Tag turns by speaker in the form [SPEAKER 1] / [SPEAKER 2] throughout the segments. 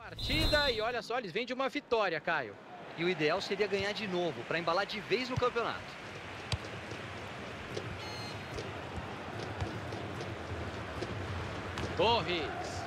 [SPEAKER 1] Partida e olha só, eles vêm de uma vitória, Caio.
[SPEAKER 2] E o ideal seria ganhar de novo, para embalar de vez no campeonato.
[SPEAKER 1] Torres.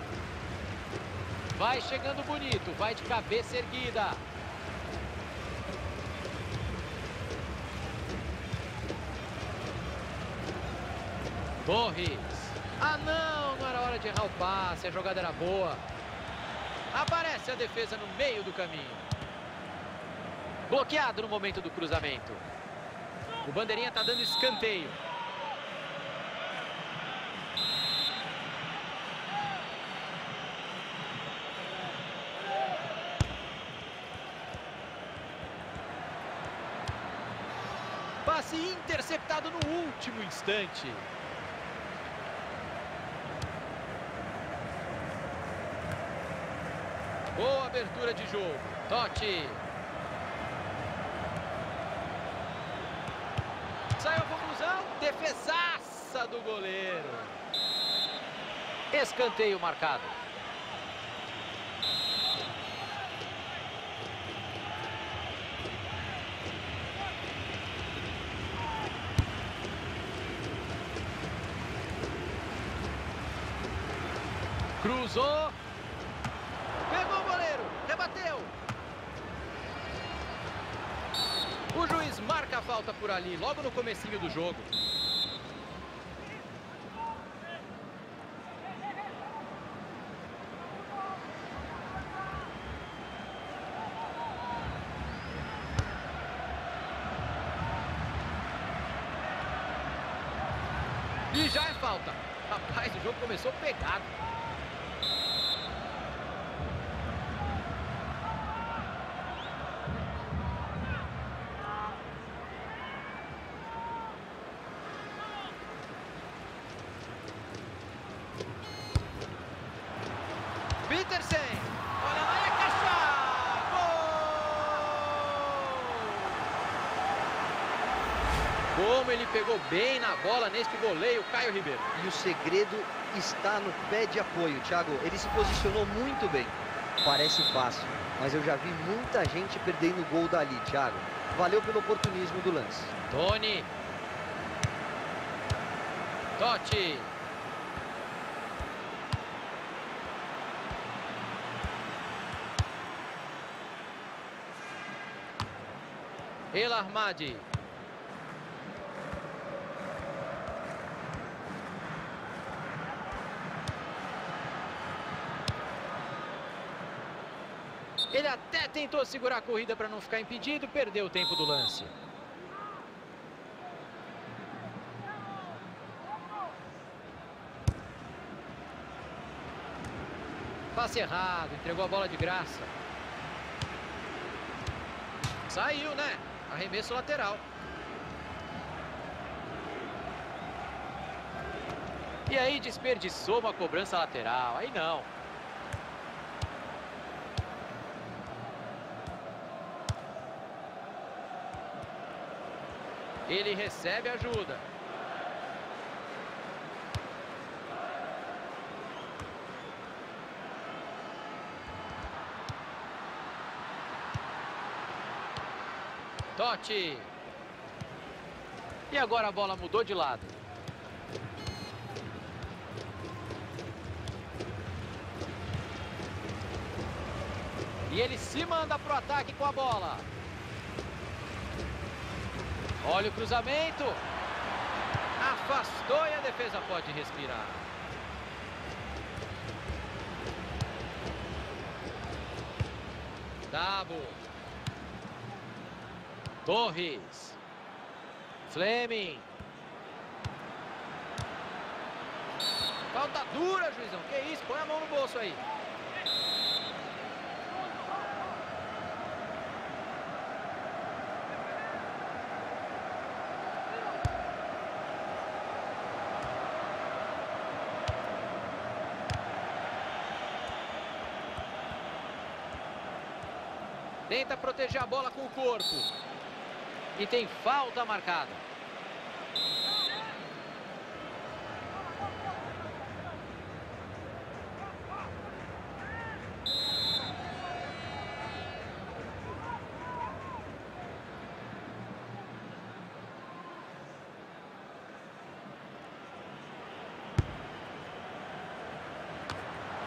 [SPEAKER 1] Vai chegando bonito, vai de cabeça erguida. Torres. Ah, não era hora de errar o passe, a jogada era boa. Aparece a defesa no meio do caminho. Bloqueado no momento do cruzamento. O bandeirinha tá dando escanteio. Passe interceptado no último instante. Boa abertura de jogo. Totti. Saiu a conclusão. Defesaça do goleiro. Escanteio marcado. Cruzou. Pegou o goleiro. Rebateu. O juiz marca a falta por ali, logo no comecinho do jogo. E já é falta. Rapaz, o jogo começou pegado. Petersen, olha lá, é caixa! Gol! Como ele pegou bem na bola neste goleiro, Caio Ribeiro.
[SPEAKER 2] E o segredo está no pé de apoio, Thiago. Ele se posicionou muito bem. Parece fácil, mas eu já vi muita gente perdendo gol dali, Thiago. Valeu pelo oportunismo do lance.
[SPEAKER 1] Tony. Totti. El Ahmadi. Ele até tentou segurar a corrida para não ficar impedido, perdeu o tempo do lance. Passe errado, entregou a bola de graça. Saiu, né? Arremesso lateral. E aí desperdiçou uma cobrança lateral. Aí não. Ele recebe ajuda. Totti. E agora a bola mudou de lado. E ele se manda pro ataque com a bola. Olha o cruzamento. Afastou e a defesa pode respirar. Dabo. Torres. Fleming. Falta dura, juizão. Que isso? Põe a mão no bolso aí. Tenta proteger a bola com o corpo. E tem falta marcada.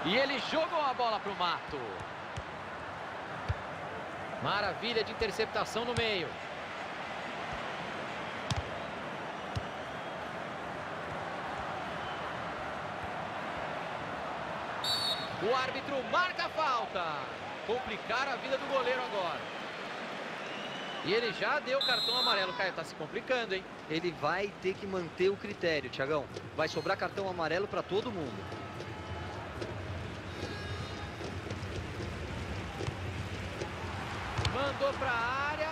[SPEAKER 1] E ele jogou a bola para o mato. Maravilha de interceptação no meio. O árbitro marca a falta. Complicar a vida do goleiro agora. E ele já deu cartão amarelo. Caio, tá se complicando, hein?
[SPEAKER 2] Ele vai ter que manter o critério, Thiagão. Vai sobrar cartão amarelo para todo mundo.
[SPEAKER 1] Mandou para a área.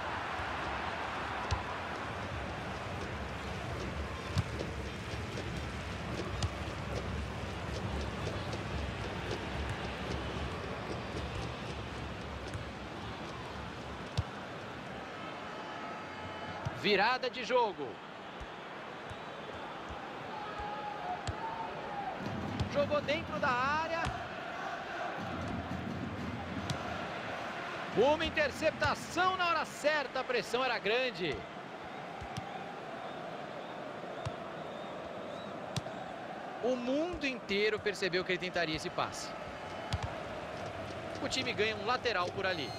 [SPEAKER 1] Virada de jogo. Jogou dentro da área. Uma interceptação na hora certa, a pressão era grande. O mundo inteiro percebeu que ele tentaria esse passe. O time ganha um lateral por ali.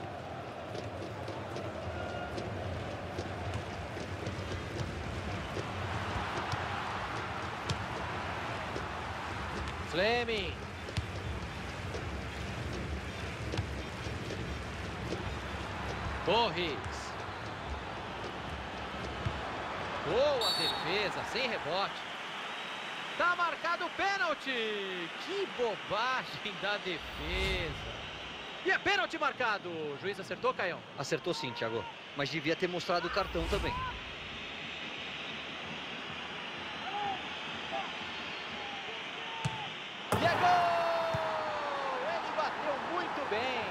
[SPEAKER 1] Fleming. Torres. Boa defesa, sem rebote. Tá marcado o pênalti. Que bobagem da defesa. E é pênalti marcado. O juiz acertou, Caião?
[SPEAKER 2] Acertou sim, Thiago. Mas devia ter mostrado o cartão também.
[SPEAKER 1] E é gol! Ele bateu muito bem.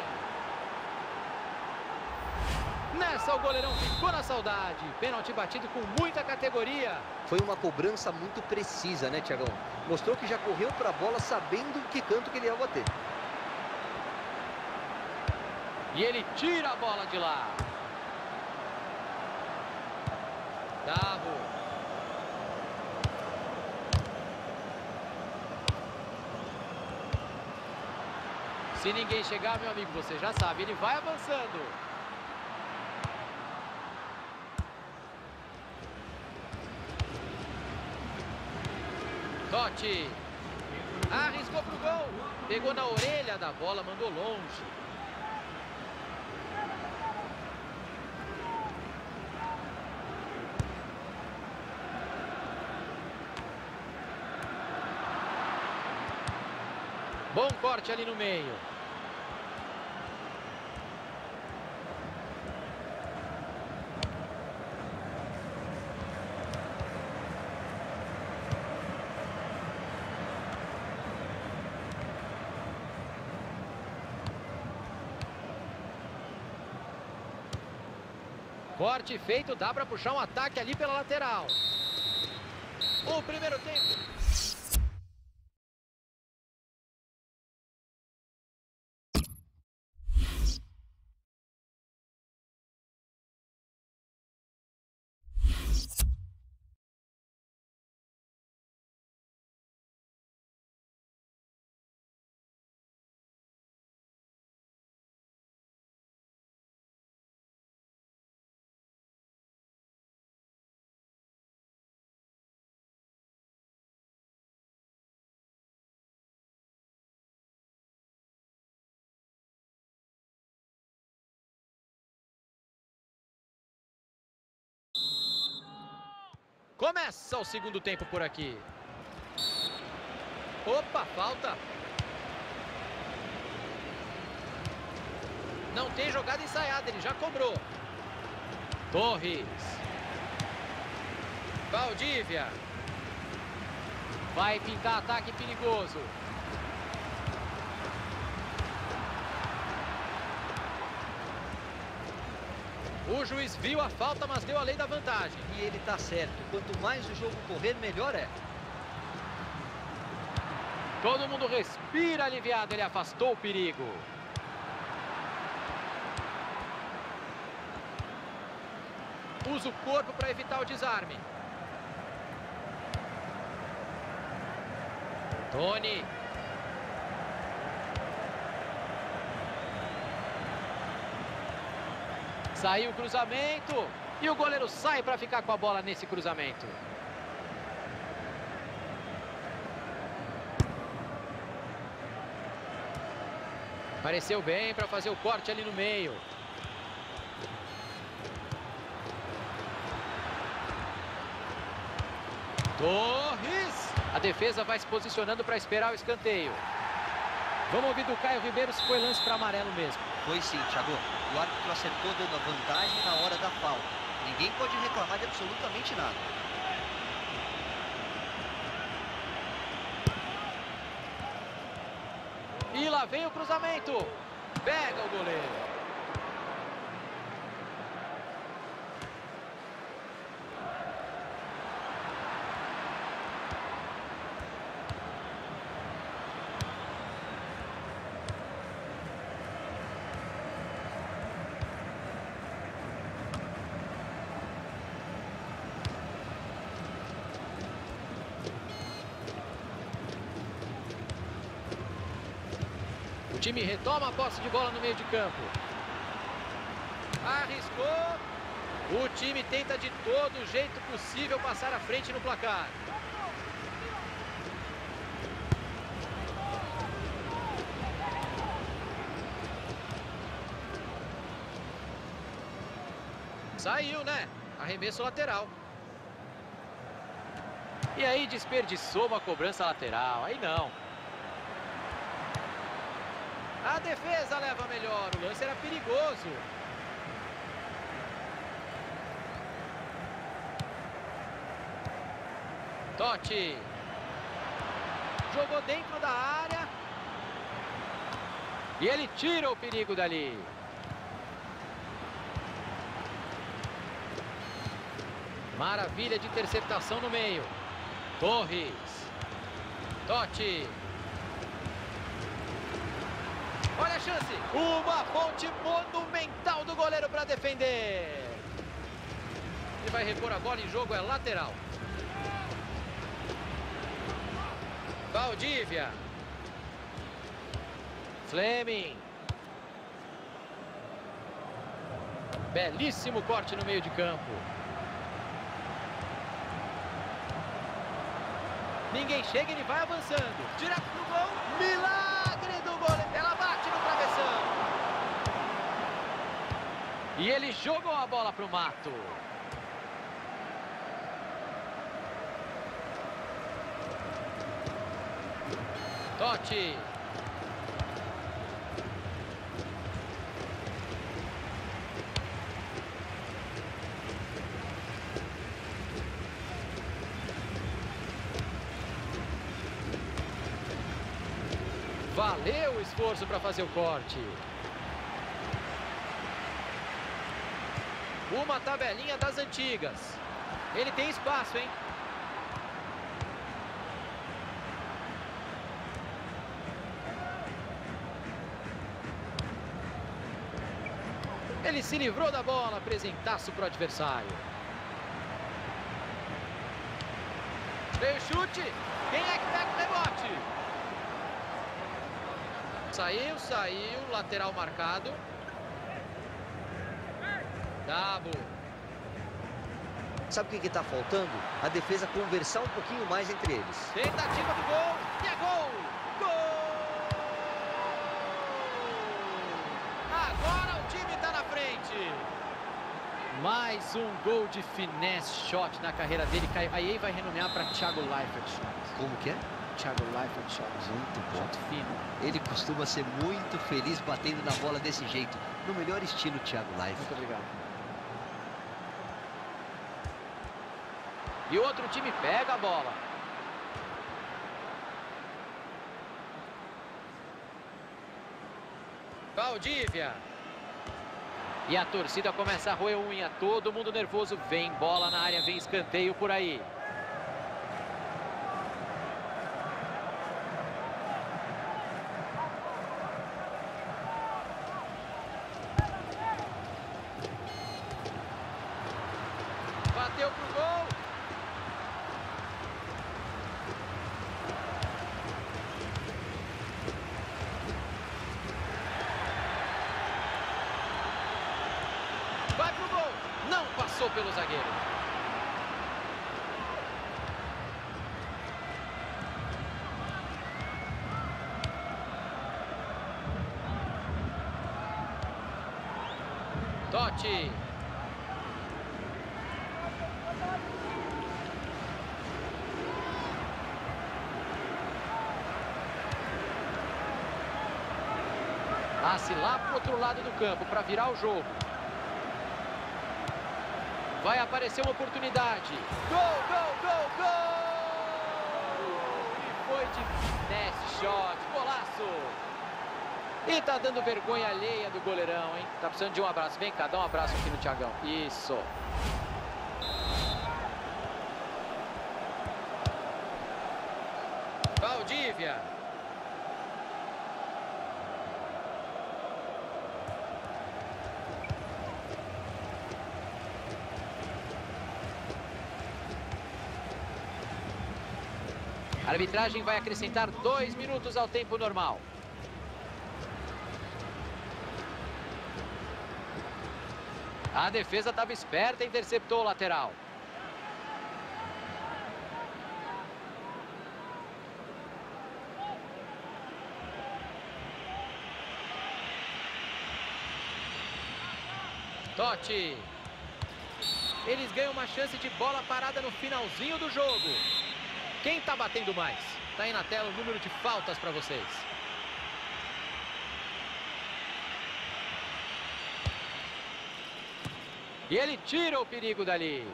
[SPEAKER 1] Nessa o goleirão ficou na saudade. Pênalti batido com muita categoria.
[SPEAKER 2] Foi uma cobrança muito precisa, né, Thiagão? Mostrou que já correu para a bola sabendo que canto que ele ia bater.
[SPEAKER 1] E ele tira a bola de lá. Davo. Se ninguém chegar, meu amigo, você já sabe, ele vai avançando. Totti. Arriscou pro gol. Pegou na orelha da bola, mandou longe. Bom corte ali no meio. Corte feito, dá para puxar um ataque ali pela lateral. O primeiro tempo. Começa o segundo tempo por aqui. Opa, falta. Não tem jogada ensaiada, ele já cobrou. Torres. Valdívia. Vai pintar ataque perigoso. O juiz viu a falta, mas deu a lei da vantagem.
[SPEAKER 2] E ele tá certo. Quanto mais o jogo correr, melhor é.
[SPEAKER 1] Todo mundo respira aliviado. Ele afastou o perigo. Usa o corpo para evitar o desarme. Tony. Saiu o cruzamento e o goleiro sai para ficar com a bola nesse cruzamento. Pareceu bem para fazer o corte ali no meio. Torres! A defesa vai se posicionando para esperar o escanteio. Vamos ouvir do Caio Ribeiro se foi lance para amarelo mesmo.
[SPEAKER 2] Foi sim, Thiago. O árbitro acertou dando a vantagem na hora da falta. Ninguém pode reclamar de absolutamente nada.
[SPEAKER 1] E lá vem o cruzamento. Pega o goleiro. O time retoma a posse de bola no meio de campo. Arriscou. O time tenta de todo jeito possível passar à frente no placar. Saiu, né? Arremesso lateral. E aí desperdiçou uma cobrança lateral. Aí não. A defesa leva melhor. O lance era perigoso. Totti. Jogou dentro da área. E ele tira o perigo dali. Maravilha de interceptação no meio. Torres. Totti. Olha a chance. Uma ponte monumental do goleiro para defender. Ele vai repor a bola em jogo, é lateral. Valdívia. Fleming. Belíssimo corte no meio de campo. Ninguém chega, ele vai avançando. Direto pro gol. Milagre do goleiro. Ela bate no travessão. E ele jogou a bola pro mato. Totti. Valeu o esforço para fazer o corte. Uma tabelinha das antigas. Ele tem espaço, hein? Ele se livrou da bola, apresentaço para o adversário. Veio o chute. Quem é que pega o rebote? Saiu, lateral marcado. Dabo.
[SPEAKER 2] Sabe o que está faltando? A defesa conversar um pouquinho mais entre eles.
[SPEAKER 1] Tentativa do gol. E é gol! Gol! Agora o time está na frente. Mais um gol de finesse shot na carreira dele. Aí vai renomear para Thiago Leifert.
[SPEAKER 2] Como que é?
[SPEAKER 1] Thiago Leifert shot.
[SPEAKER 2] Muito bom.
[SPEAKER 1] Shot fino.
[SPEAKER 2] Ele costuma ser muito feliz batendo na bola desse jeito. No melhor estilo, Thiago Leifert.
[SPEAKER 1] Muito obrigado. E outro time pega a bola. Valdívia. E a torcida começa a roer unha. Todo mundo nervoso. Vem bola na área, vem escanteio por aí. Bateu pro gol. Passou pelo zagueiro. Totti. Passe lá pro outro lado do campo para virar o jogo. Vai aparecer uma oportunidade. Gol, gol, gol, gol! E foi de finesse, shot, golaço. E tá dando vergonha alheia do goleirão, hein? Tá precisando de um abraço. Vem cá, dá um abraço aqui no Thiagão. Isso. Valdívia. A arbitragem vai acrescentar 2 minutos ao tempo normal. A defesa estava esperta e interceptou o lateral. Totti. Eles ganham uma chance de bola parada no finalzinho do jogo. Quem tá batendo mais? Tá aí na tela o número de faltas para vocês. E ele tira o perigo dali.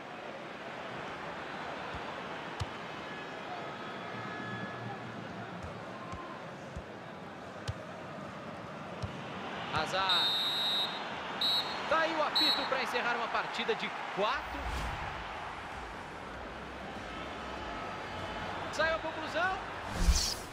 [SPEAKER 1] Hazard. Tá aí o apito para encerrar uma partida de 4. Saiu a conclusão.